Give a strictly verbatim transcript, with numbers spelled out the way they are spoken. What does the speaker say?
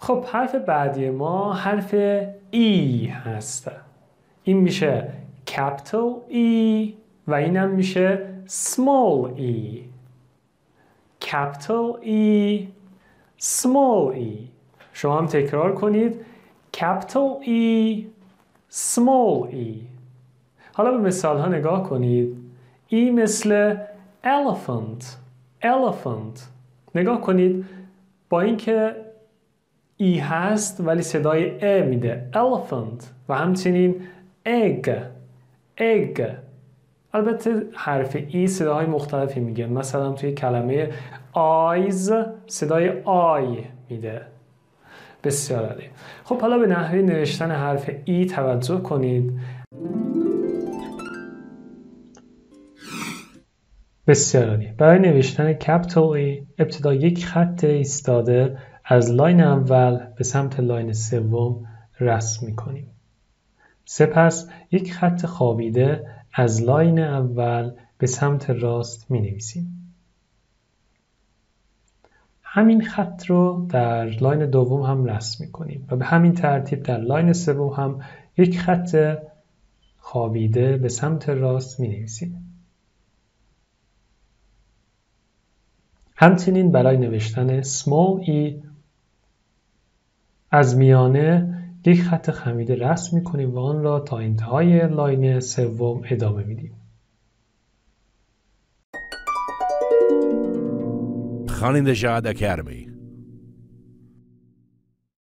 خب حرف بعدی ما حرف ای هست. این میشه capital E و اینم میشه small e. capital E small e. شما هم تکرار کنید capital E small e. حالا به مثال ها نگاه کنید. ای مثل elephant elephant. نگاه کنید با اینکه ای هست ولی صدای ا میده elephant. و همچنین egg egg. البته حرف ای صداهای مختلفی میگه. مثلا توی کلمه eyes صدای آی میده. بسیار عالی. خب حالا به نحوه نوشتن حرف ای توجه کنید. بسیار عالی. برای نوشتن کپیتال ای ابتدا یک خط ایستاده از لاین اول به سمت لاین سوم رسم می‌کنیم. سپس یک خط خوابیده از لاین اول به سمت راست می‌نویسیم. همین خط رو در لاین دوم هم رسم می‌کنیم و به همین ترتیب در لاین سوم هم یک خط خوابیده به سمت راست می‌نویسیم. همچنین برای نوشتن small e از میانه یک خط خمیده رسم می‌کنیم و آن را تا انتهای لاین سوم ادامه میدیم. خواننده شاید اکادمی